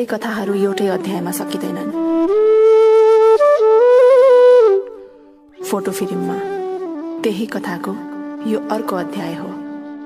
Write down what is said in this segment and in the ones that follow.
धेरै कथाहरू एउटै अध्यायमा सकिँदैनन्। फोटो फिल्ममा त्यही कथाको यो अर्को अध्याय हो।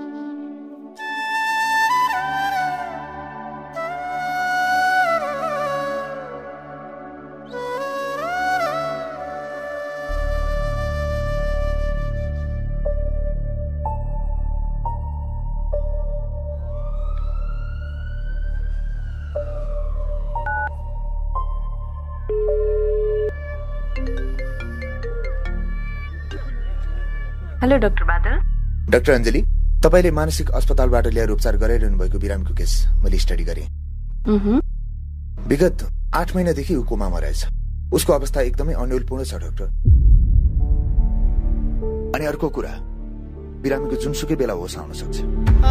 Hello doctor Badal. Doctor Anjali, तपाईले मानसिक अस्पतालबाट ल्याएर उपचार गराइरहनु भएको बिरामीको केस मैले स्टडी गरेँ। विगत 8 महिनादेखि ऊ कोमामा रहेछ। उसको अवस्था एकदमै अन्यलपूर्ण छ डाक्टर। अनि अर्को कुरा, बिरामीको जुनसुकै बेला होस आउन सक्छ।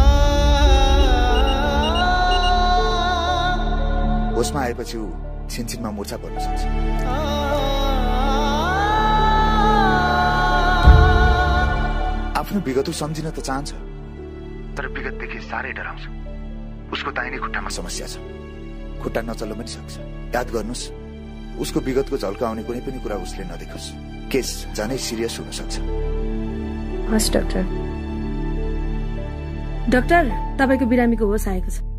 होसमा आएपछि ऊ छिनछिनमा मुर्छा पर्न सक्छ। आफ्नो विगत सम्झिन त चाहन्छ, तर विगतदेखि साह्रै डराउँछ। उसको दाहिने खुट्टामा समस्या छ, खुट्टा नचल्न पनि सक्छ। याद गर्नुहोस्, उसको विगतको झल्काउने कुनै पनि कुरा उसले नदेखोस्। केस झनै सिरियस हुन सक्छ। हस् डाक्टर। डाक्टर, तपाईको बिरामीको होस आएको छ।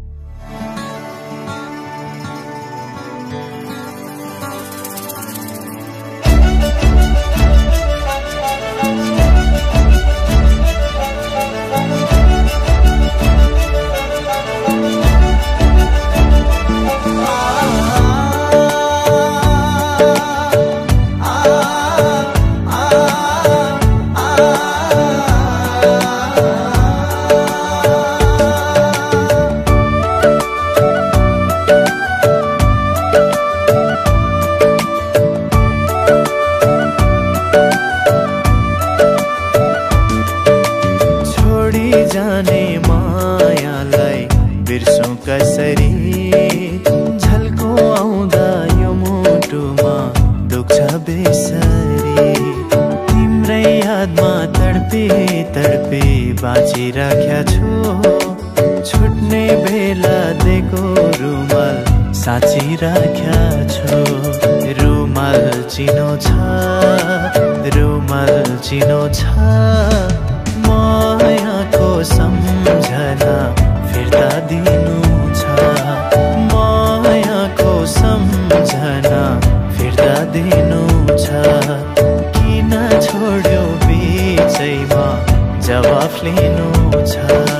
बाँचिराख्या छु, छुट्ने बेला दिएको रुमाल साँचिराख्या छु। रुमाल चिनो छ, रुमाल चिनो छ, मायाको सम्झना फिर्ता दिनु छ, मायाको सम्झना फिर्ता दिनु छ। किन छोड्यो बिचैमा जवाफ लिनु छ।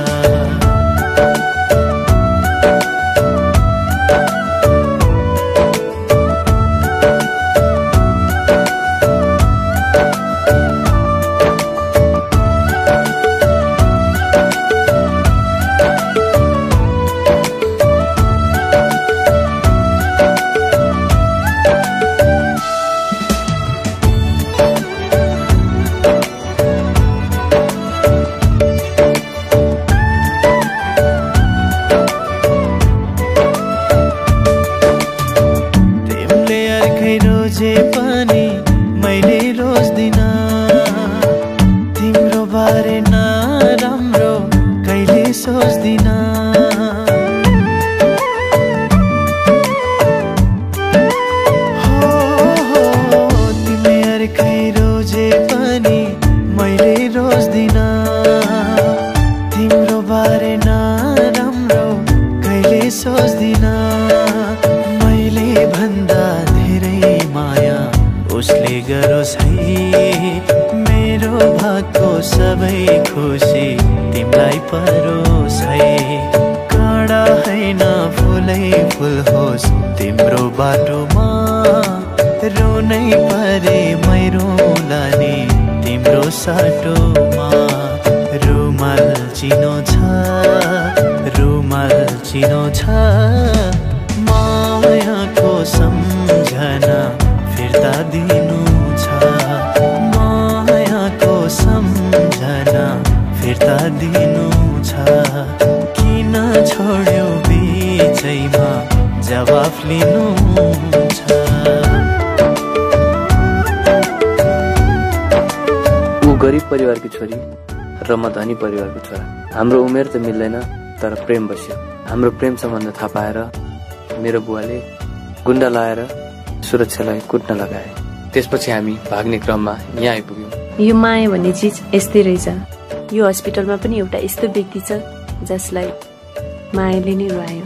गरिब परिवारकी छोरी र म धनी परिवारको छोरा। हाम्रो उमेर त मिल्दैन, तर प्रेम बस्यो। हाम्रो प्रेम सम्बन्ध थाहा पाएर मेरो बुवाले गुण्डा लाएर सुरक्षालाई कुट्न लगाए। त्यसपछि हामी भाग्ने क्रममा यहाँ आइपुग्यौँ। यो माया भन्ने चिज यस्तै रहेछ। यो हस्पिटलमा पनि एउटा यस्तो व्यक्ति छ जसलाई मायाले नै रुवायो।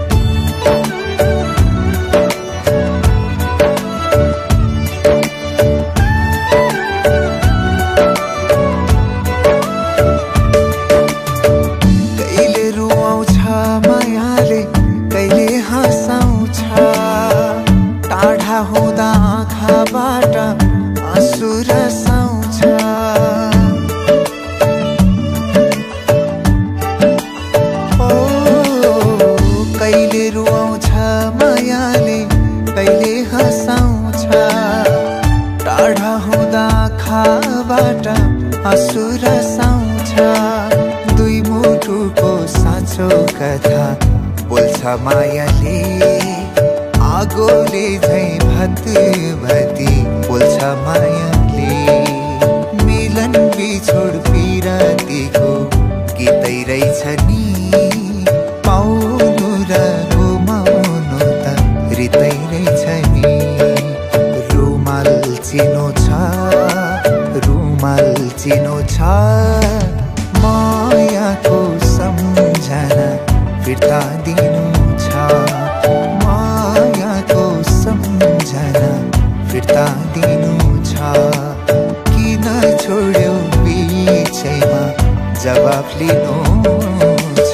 मायाले आगोले झै भती बोल्छ मायाले मिलन बिछोड पिरातीको गीतै रहेछ नि पाउनु र गुमाउनु त रितै रहेछ नि रुमाल चिनो छ मायाको सम्झना फिर्ता दिनु मायाको सम्झना फिर्ता दिनु छ किन छोड्यौ बिचैमा जवाफ लिनु छ।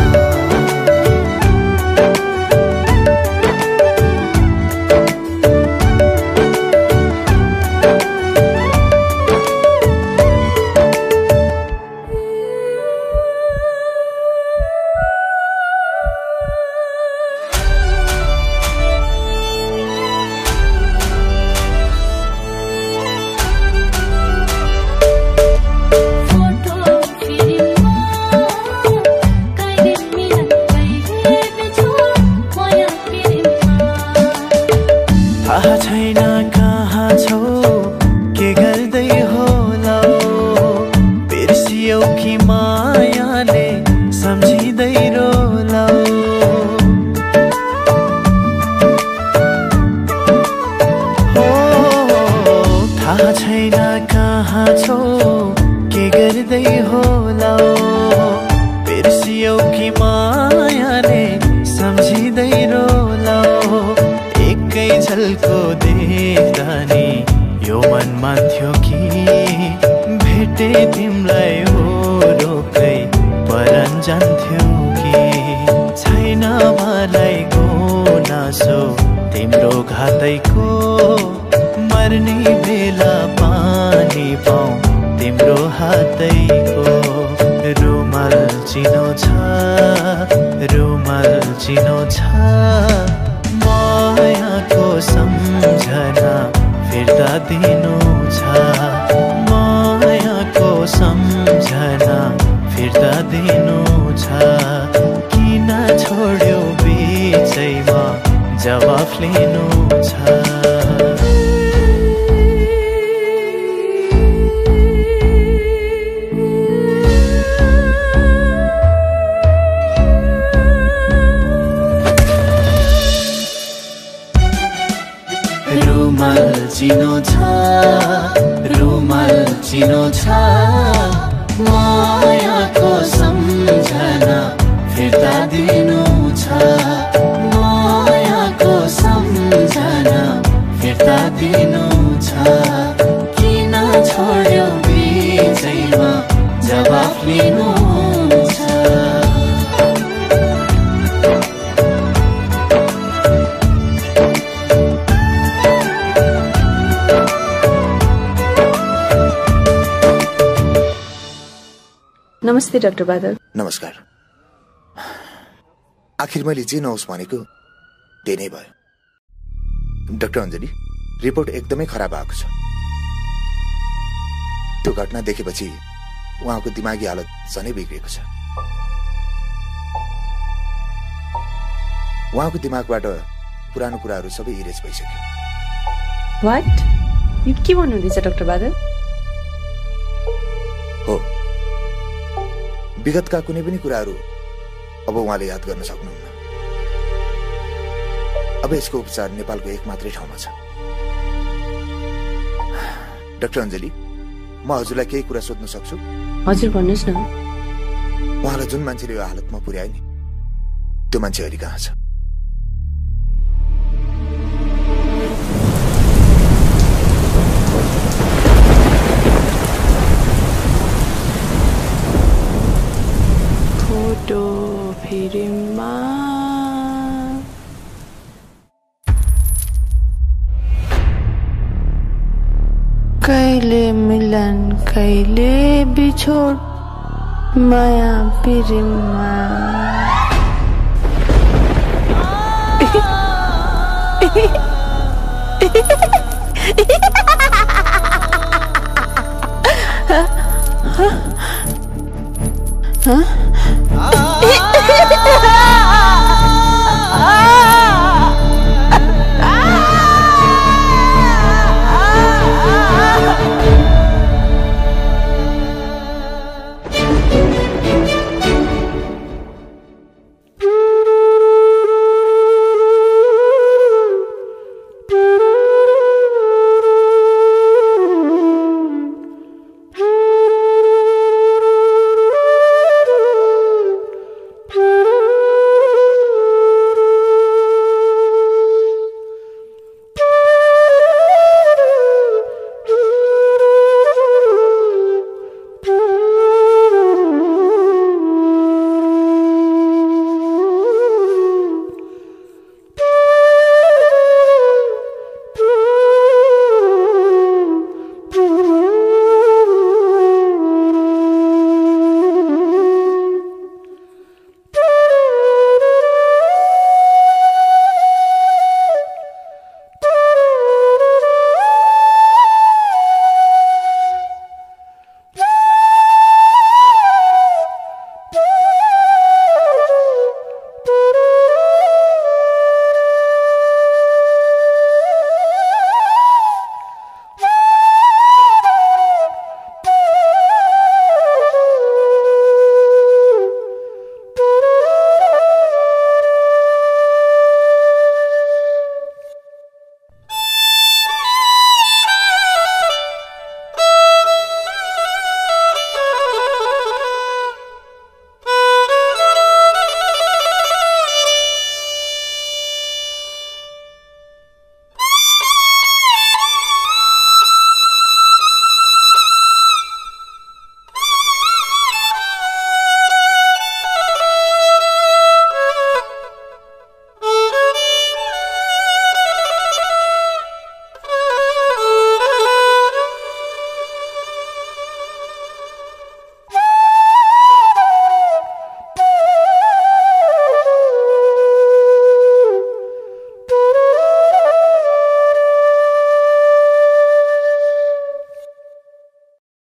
नमस्ते डाक्टर बादल। नमस्कार। आखिर मैले जे नहोस् भनेको त्यही नै भयो। डाक्टर अञ्जली, रिपोर्ट एकदमै खराब आएको छ। त्यो घटना देखेपछि उहाँको दिमागी हालत झनै बिग्रिएको छ। उहाँको दिमागबाट पुरानो कुराहरू सबै इरेज भइसक्यो। व्हाट? यो के भन्नुहुँदैछ डाक्टर बादल? हो, विगतका कुनै पनि कुराहरू अब उहाँले याद गर्न सक्नुहुन्न। अब यसको उपचार नेपालको एक मात्रै ठाउँमा छ। डाक्टर अञ्जली, म हजुरलाई केही कुरा सोध्न सक्छु? हजुर भन्नुहोस् न। उहाँलाई जुन मान्छेले यो हालतमा पुर्याए नि, त्यो मान्छे अहिले कहाँ छ? फोटो फिल्ममा कहिले मिलन कहिले बिछोड, माया प्रेममा Huh?